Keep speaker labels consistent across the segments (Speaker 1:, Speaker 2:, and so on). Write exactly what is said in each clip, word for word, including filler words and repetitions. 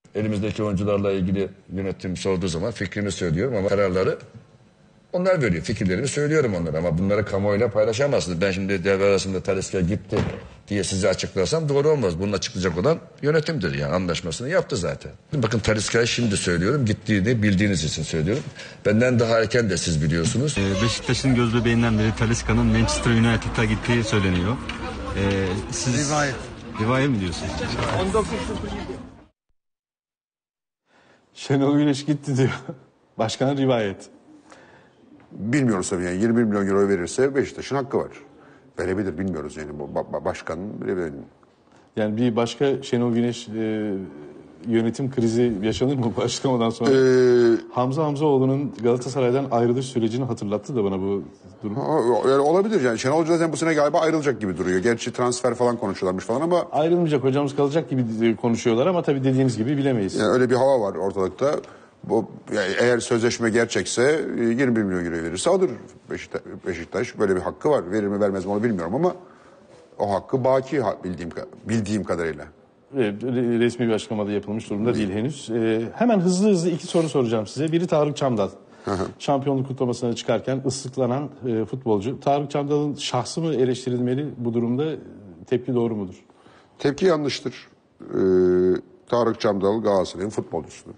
Speaker 1: Elimizdeki oyuncularla ilgili yönetim sorduğu zaman fikrini söylüyorum ama kararları onlar veriyor. Fikirlerimi söylüyorum onlara ama bunları kamuoyuyla paylaşamazsınız. Ben şimdi devre arasında Talisca gitti diye size açıklarsam doğru olmaz. Bunu açıklayacak olan yönetimdir yani, anlaşmasını yaptı zaten. Bakın Talisca'yı şimdi söylüyorum, gittiğini bildiğiniz için söylüyorum. Benden daha erken de siz biliyorsunuz.
Speaker 2: Ee, Beşiktaş'ın göz bebeğinden biri Talisca'nın Manchester United'a gittiği söyleniyor. Ee, siz
Speaker 3: Rivayet.
Speaker 2: Rivayet mi diyorsunuz?
Speaker 3: on dokuz sıfır yedi.
Speaker 4: Şenol Güneş gitti diyor. Başkan rivayet.
Speaker 5: Bilmiyoruz tabii yani yirmi bir milyon euro verirse Beşiktaş'ın hakkı var. Verebilir, bilmiyoruz yani bu ba- başkanın bilebilir.
Speaker 4: Yani bir başka Şenol Güneş e, yönetim krizi yaşanır mı bu açıklamadan sonra?
Speaker 5: Ee,
Speaker 4: Hamza Hamzaoğlu'nun Galatasaray'dan ayrılış sürecini hatırlattı da bana bu durum.
Speaker 5: yani olabilir yani. Şenol Hoca zaten bu sene galiba ayrılacak gibi duruyor. Gerçi transfer falan konuşuyorlarmış falan ama
Speaker 4: Ayrılmayacak, hocamız kalacak gibi konuşuyorlar ama tabii dediğiniz gibi bilemeyiz.
Speaker 5: yani öyle bir hava var ortalıkta. Bu yani eğer sözleşme gerçekse yirmi bir milyon euro verirse alır Beşiktaş, Beşiktaş. Böyle bir hakkı var. Verir mi vermez mi onu bilmiyorum ama o hakkı baki bildiğim bildiğim kadarıyla.
Speaker 4: Resmi bir açıklamada yapılmış durumda değil henüz. Ee, hemen hızlı hızlı iki soru soracağım size. Biri Tarık Çamdal. Şampiyonluk kutlamasına çıkarken ıslıklanan e, futbolcu. Tarık Çamdal'ın şahsı mı eleştirilmeli bu durumda? Tepki doğru mudur?
Speaker 5: Tepki yanlıştır. Ee, Tarık Çamdal Galatasaray'ın futbolcusudur.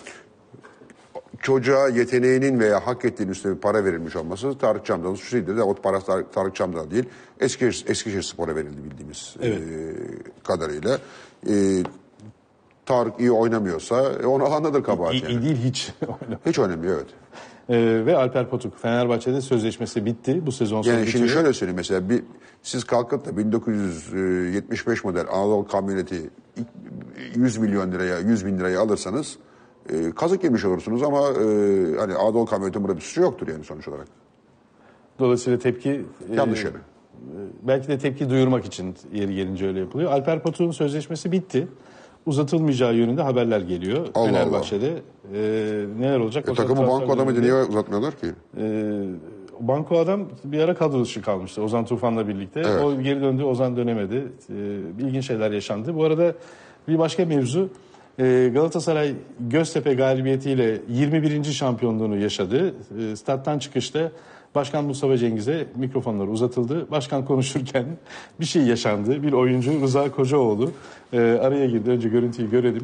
Speaker 5: Çocuğa yeteneğinin veya hak ettiğinin üstüne bir para verilmiş olması Tarık Çamdal'ın suçu değildir. O para Tarık, Tarık Çamdal değil. Eskişehir, Eskişehir Spor'a verildi bildiğimiz evet. e, kadarıyla. E, Tarık iyi oynamıyorsa e, onu alandadır kabahat.
Speaker 4: İyi,
Speaker 5: yani.
Speaker 4: iyi değil hiç.
Speaker 5: Hiç oynamıyor evet.
Speaker 4: Ee, ve Alper Potuk Fenerbahçe'de sözleşmesi bitti bu sezon sonu
Speaker 5: yani
Speaker 4: bitiyor.
Speaker 5: şimdi şöyle söyleyeyim mesela bir, siz kalkıp da bin dokuz yüz yetmiş beş model Anadolu kamyoneti yüz milyon liraya yüz bin liraya alırsanız e, kazık yemiş olursunuz ama e, hani Anadolu kamyonetin burada bir suçu yoktur yani sonuç olarak.
Speaker 4: Dolayısıyla tepki
Speaker 5: yanlış
Speaker 4: e,
Speaker 5: yani.
Speaker 4: Belki de tepki duyurmak için yeri gelince öyle yapılıyor. Alper Potuk'un sözleşmesi bitti. Uzatılmayacağı yönünde haberler geliyor.
Speaker 5: Allah
Speaker 4: Fenerbahçe'de e, neler olacak?
Speaker 5: E, takımı banko adamıydı niye uzatmıyorlar ki?
Speaker 4: E, banko adam bir ara kadro dışı kalmıştı Ozan Tufan'la birlikte.
Speaker 5: Evet.
Speaker 4: O geri döndü, Ozan dönemedi. E, ilginç şeyler yaşandı. Bu arada bir başka mevzu. E, Galatasaray Göztepe galibiyetiyle yirmi birinci şampiyonluğunu yaşadı. E, stat'tan çıkışta Başkan Mustafa Cengiz'e mikrofonlar uzatıldı. Başkan konuşurken bir şey yaşandı. Bir oyuncu Rıza Kocaoğlu e, araya girdi. Önce görüntüyü görelim.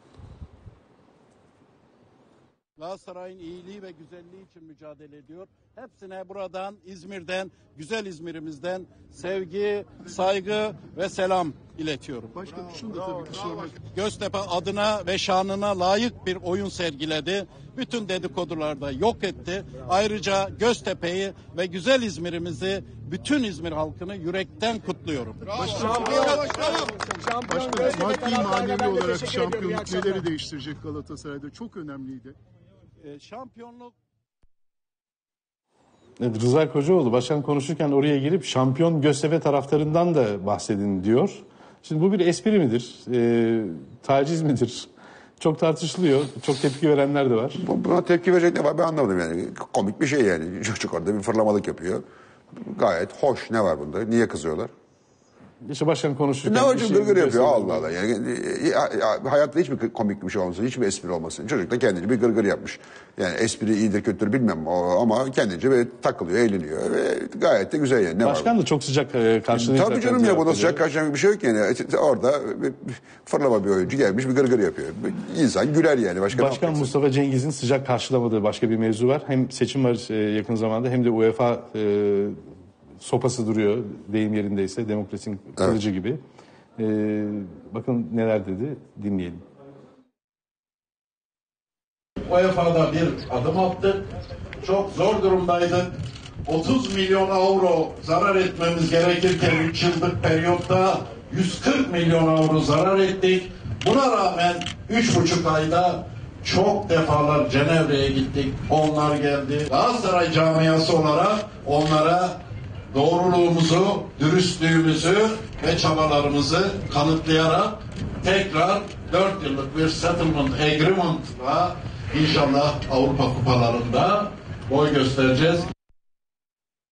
Speaker 6: Galatasaray'ın iyiliği ve güzelliği için mücadele ediyor. Hepsine buradan, İzmir'den, güzel İzmir'imizden sevgi, saygı ve selam iletiyorum.
Speaker 7: Başkanım şunu da tabii ki sormak.
Speaker 6: Göztepe adına ve şanına layık bir oyun sergiledi. Bütün dedikodularda yok etti. Ayrıca Göztepe'yi ve güzel İzmir'imizi, bütün İzmir halkını yürekten kutluyorum.
Speaker 7: Başkanım, Başkanım maddi manevi olarak şampiyonluk neleri değiştirecek Galatasaray'da? Çok önemliydi.
Speaker 6: Ee, şampiyonluk
Speaker 4: Evet, Rıza Kocaoğlu başkan konuşurken oraya girip şampiyon Göztepe taraftarından da bahsedin diyor. Şimdi bu bir espri midir? E, taciz midir? Çok tartışılıyor. Çok tepki verenler de var.
Speaker 5: Buna tepki verecek ne var ben anlamadım yani. Komik bir şey yani. Çocuk orada bir fırlamalık yapıyor. Gayet hoş. Ne var bunda? Niye kızıyorlar?
Speaker 4: İşte başkan konuşurken...
Speaker 5: Ne hocam
Speaker 4: şey
Speaker 5: gırgır yapıyor Allah Allah. Yani, ya, ya, hayatta hiçbir komik bir şey olmasın, hiçbir espri olmasın. Çocuk da kendince bir gırgır yapmış. Yani espri iyidir kötüdür bilmem ama kendince böyle takılıyor, eğleniyor ve gayet de güzel yani. Ne
Speaker 4: başkan
Speaker 5: var
Speaker 4: da çok sıcak e, karşılığı...
Speaker 5: Tabii canım ya buna sıcak karşılamak bir şey yok yani. Orada bir fırlama bir oyuncu gelmiş bir gırgır yapıyor. İnsan güler yani. Başka
Speaker 4: Başkan Mustafa Cengiz'in sıcak karşılamadığı başka bir mevzu var. Hem seçim var e, yakın zamanda hem de UEFA... E, sopası duruyor deyim yerindeyse demokrasinin kılıcı evet. gibi. Ee, bakın neler dedi dinleyelim.
Speaker 8: U E F A'da bir adım attık. Çok zor durumdaydık. otuz milyon avro zarar etmemiz gerekirken üç yıllık periyotta yüz kırk milyon avro zarar ettik. Buna rağmen üç buçuk ayda çok defalar Cenevre'ye gittik. Onlar geldi. Galatasaray camiası olarak onlara doğruluğumuzu, dürüstlüğümüzü ve çabalarımızı kanıtlayarak tekrar dört yıllık bir settlement agreement'la inşallah Avrupa kupalarında boy göstereceğiz.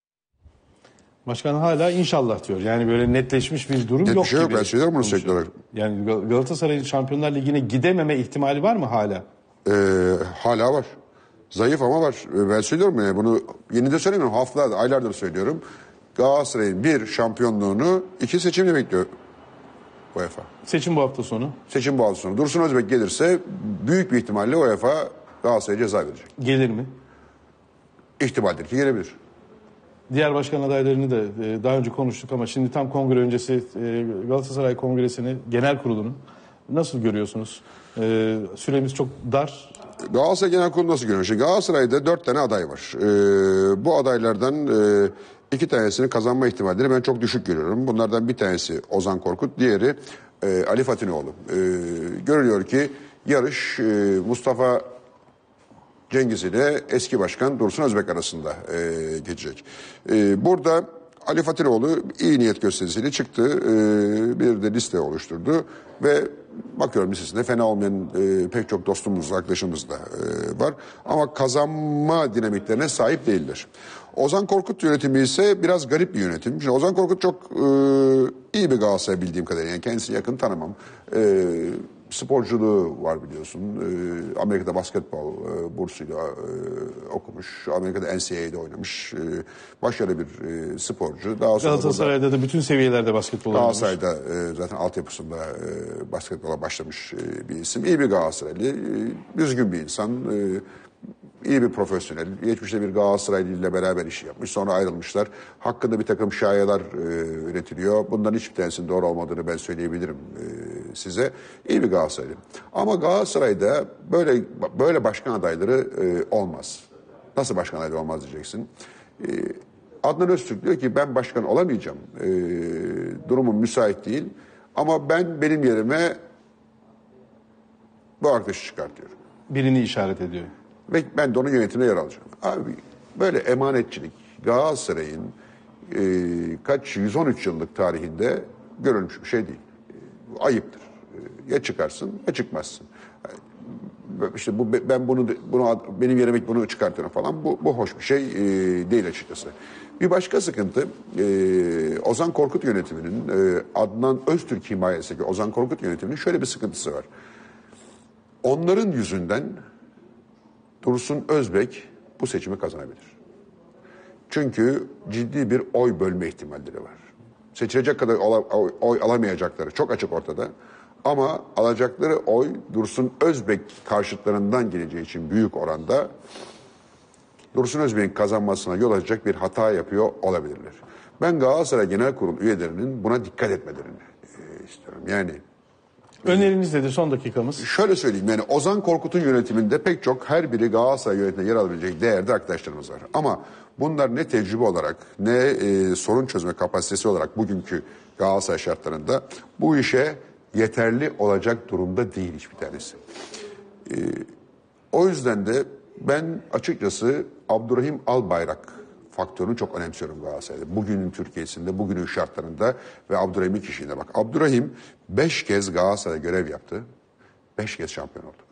Speaker 4: Başkan hala inşallah diyor. Yani böyle netleşmiş bir durum
Speaker 5: Net
Speaker 4: yok
Speaker 5: bir şey yok.
Speaker 4: gibi.
Speaker 5: Ben söylerim bunu sürekli olarak.
Speaker 4: Yani Gal- Galatasaray'ın Şampiyonlar Ligi'ne gidememe ihtimali var mı hala?
Speaker 5: Ee, hala var. Zayıf ama var. Ee, Ben söylüyorum ya bunu yeni de söylemiyorum. Haftalardır, aylardır söylüyorum. Galatasaray'ın bir şampiyonluğunu iki seçimle bekliyor UEFA.
Speaker 4: Seçim bu hafta sonu.
Speaker 5: Seçim bu hafta sonu. Dursun Özbek gelirse büyük bir ihtimalle UEFA Galatasaray'a ceza verecek.
Speaker 4: Gelir mi?
Speaker 5: İhtimaldir ki gelebilir.
Speaker 4: Diğer başkan adaylarını da e, daha önce konuştuk ama şimdi tam kongre öncesi e, Galatasaray Kongresi'ni, genel kurulunu nasıl görüyorsunuz? E, süremiz çok dar.
Speaker 5: Galatasaray Genel Kurulu nasıl görüyor? Şimdi Galatasaray'da dört tane aday var. Ee, bu adaylardan e, iki tanesini kazanma ihtimalleri ben çok düşük görüyorum. Bunlardan bir tanesi Ozan Korkut, diğeri e, Ali Fatinoğlu. E, görülüyor ki yarış e, Mustafa Cengiz ile eski başkan Dursun Özbek arasında e, geçecek. E, burada Ali Fatinoğlu iyi niyet gösterisiyle çıktı. E, bir de liste oluşturdu ve bakıyorum listesinde fena olmayan e, pek çok dostumuz, arkadaşımız da e, var. Ama kazanma dinamiklerine sahip değiller. Ozan Korkut yönetimi ise biraz garip bir yönetim. Şimdi Ozan Korkut çok e, iyi bir Galatasaray bildiğim kadarıyla. Yani kendisini yakın tanımam. E, sporculuğu var biliyorsun. E, Amerika'da basketbol e, bursuyla e, okumuş. Amerika'da N C A A'de oynamış. E, başarılı bir e, sporcu. Daha sonra
Speaker 4: Galatasaray'da da bütün seviyelerde basketbol oynamış.
Speaker 5: Galatasaray'da e, zaten altyapısında e, basketbola başlamış e, bir isim. İyi bir Galatasaraylı, e, düzgün bir insan, e, iyi bir profesyonel. Geçmişte bir Galatasaraylı ile beraber iş yapmış. Sonra ayrılmışlar. Hakkında bir takım şayalar e, üretiliyor. Bunların hiçbir tanesinin doğru olmadığını ben söyleyebilirim e, size. İyi bir Galatasaraylı. Ama Galatasaray'da böyle böyle başkan adayları e, olmaz. Nasıl başkan adayları olmaz diyeceksin. E, Adnan Öztürk diyor ki ben başkan olamayacağım. E, durumum müsait değil. Ama ben benim yerime bu arkadaşı çıkartıyorum.
Speaker 4: Birini işaret ediyor.
Speaker 5: Ve ben de onun yönetimine yer alacağım. Abi böyle emanetçilik Galatasaray'ın e, kaç yüz on üç yıllık tarihinde görülmüş bir şey değil. E, ayıptır. E, ya çıkarsın ya çıkmazsın. İşte bu ben bunu bunu benim yerime bunu çıkartıyorum falan. Bu bu hoş bir şey e, değil açıkçası. Bir başka sıkıntı e, Ozan Korkut yönetiminin e, Adnan Öztürk himayesindeki Ozan Korkut yönetiminin şöyle bir sıkıntısı var. Onların yüzünden Dursun Özbek bu seçimi kazanabilir. Çünkü ciddi bir oy bölme ihtimalleri var. Seçilecek kadar oy, oy alamayacakları çok açık ortada. Ama alacakları oy Dursun Özbek karşıtlarından geleceği için büyük oranda Dursun Özbek'in kazanmasına yol açacak bir hata yapıyor olabilirler. Ben Galatasaray Genel Kurulu üyelerinin buna dikkat etmelerini e, istiyorum. Yani
Speaker 4: öneriniz nedir? Son dakikamız.
Speaker 5: şöyle söyleyeyim, yani Ozan Korkut'un yönetiminde pek çok her biri Galatasaray yönetiminde yer alabilecek değerde arkadaşlarımız var. Ama bunlar ne tecrübe olarak ne e, sorun çözme kapasitesi olarak bugünkü Galatasaray şartlarında bu işe yeterli olacak durumda değil hiçbir tanesi. E, o yüzden de ben açıkçası Abdurrahim Albayrak faktörünü çok önemsiyorum Galatasaray'da. Bugünün Türkiye'sinde, bugünün şartlarında ve Abdurrahim'in kişiliğine bak. Abdurrahim beş kez Galatasaray'da görev yaptı. Beş kez şampiyon oldu.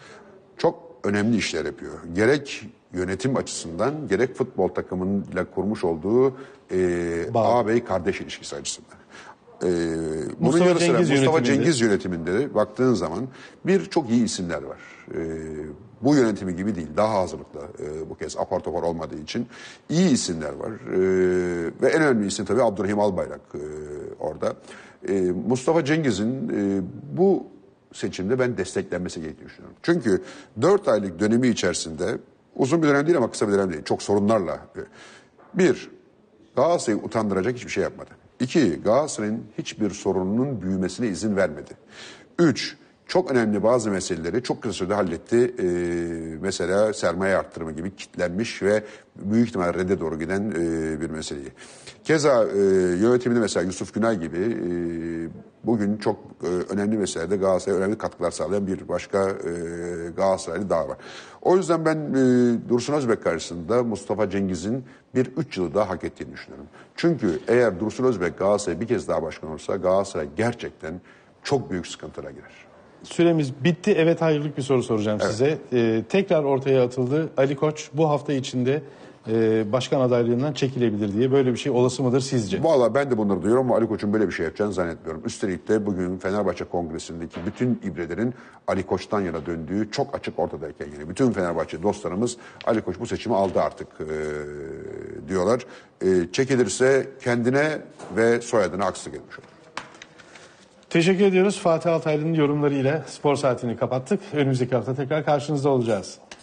Speaker 5: Çok önemli işler yapıyor. Gerek yönetim açısından, gerek futbol takımıyla kurmuş olduğu e, ağabey kardeş ilişkisi açısından. Ee, bunun
Speaker 4: Mustafa
Speaker 5: yanı sıra
Speaker 4: Cengiz
Speaker 5: Mustafa
Speaker 4: yönetiminde.
Speaker 5: Cengiz yönetiminde de baktığın zaman birçok iyi isimler var. Ee, bu yönetimi gibi değil, daha hazırlıklı e, bu kez apar topar olmadığı için iyi isimler var. Ee, ve en önemli isim tabii Abdurrahim Albayrak e, orada. E, Mustafa Cengiz'in e, bu seçimde ben desteklenmesi gerektiğini düşünüyorum. Çünkü dört aylık dönemi içerisinde uzun bir dönem değil ama kısa bir dönem değil. Çok sorunlarla. E, bir, Galatasaray'ı utandıracak hiçbir şey yapmadı. İki, Galatasaray'ın hiçbir sorununun büyümesine izin vermedi. Üç, çok önemli bazı meseleleri çok kısa sürede halletti. Ee, mesela sermaye arttırımı gibi kitlenmiş ve büyük ihtimalle redde doğru giden e, bir meseleyi. Keza e, yönetiminde mesela Yusuf Günay gibi e, bugün çok e, önemli meselelerde Galatasaray'a önemli katkılar sağlayan bir başka e, Galatasaraylı daha var. O yüzden ben e, Dursun Özbek karşısında Mustafa Cengiz'in bir üç yılı daha hak ettiğini düşünüyorum. Çünkü eğer Dursun Özbek Galatasaray bir kez daha başkan olursa Galatasaray gerçekten çok büyük sıkıntılara girer.
Speaker 4: Süremiz bitti. Evet, hayırlık bir soru soracağım
Speaker 5: Evet.
Speaker 4: size. Ee, tekrar ortaya atıldı. Ali Koç bu hafta içinde e, başkan adaylığından çekilebilir diye. Böyle bir şey olası mıdır sizce?
Speaker 5: Valla ben de bunları duyuyorum ama Ali Koç'un böyle bir şey yapacağını zannetmiyorum. Üstelik de bugün Fenerbahçe Kongresi'ndeki bütün ibrelerin Ali Koç'tan yana döndüğü çok açık ortadayken yani bütün Fenerbahçe dostlarımız Ali Koç bu seçimi aldı artık e, diyorlar. E, çekilirse kendine ve soyadına haksızlık etmiş olur.
Speaker 4: Teşekkür ediyoruz. Fatih Altaylı'nın yorumlarıyla Spor Saati'ni kapattık. Önümüzdeki hafta tekrar karşınızda olacağız.